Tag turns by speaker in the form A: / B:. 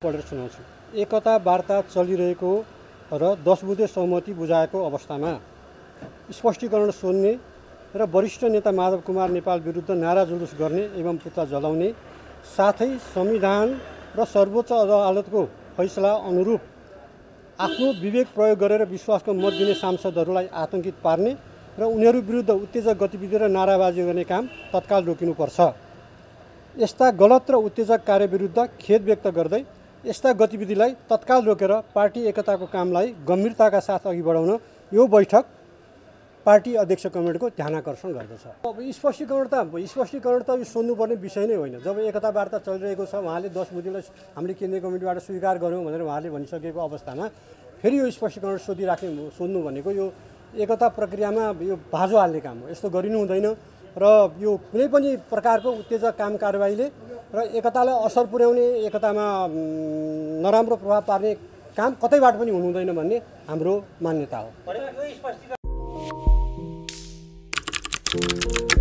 A: पढेर सुनाउँछु। एकता वार्ता चलिरहेको र 10 बुँदे सहमति बुझाएको अवस्थामा स्पष्टीकरण सोध्ने र वरिष्ठ नेता माधव कुमार नेपाल विरुद्ध नारा जुलुस गर्ने एवं पुतला जलाउने साथै संविधान र सर्वोच्च अदालतको फैसला अनुरूप आफ्नो विवेक प्रयोग गरेर विश्वासको मत दिने सांसदहरूलाई आतंकित पार्ने र उनीहरू विरुद्ध उत्तेजक गतिविधि र नाराबाजी गर्ने काम तत्काल रोकिनुपर्छ। यस्ता गलत र उत्तेजक कार्य विरुद्ध खेद व्यक्त गर्दै यस्ता गतिविधिलाई तत्काल रोकेर पार्टी एकताको कामलाई गम्भीरताका साथ अघि बढाउन यो बैठक पार्टी अध्यक्ष कमिटीको ध्यानाकर्षण गर्दछ। अब स्पष्टीकरण त यो सोध्नुपर्ने विषय नै होइन। जब एकता वार्ता चलिरहेको छ, उहाँले 10 बुँदेलाई हामीले केन्द्रीय कमिटीबाट स्वीकार गऱ्यौँ भनेर उहाँले भनिसकेको अवस्थामा फेरि यो स्पष्टीकरण सोध्नु भनेको यो एकता प्रक्रियामा यो भाँजो हाल्ने काम हो। यस्तो गरिनु हुँदैन र यो कुनै पनि प्रकारको उत्तेजक काम कारबाहीले र एकतालाई असर पुर्याउने, एकतामा नराम्रो प्रभाव पार्ने काम कतैबाट पनि हुनु हुँदैन भन्ने हाम्रो मान्यता हो।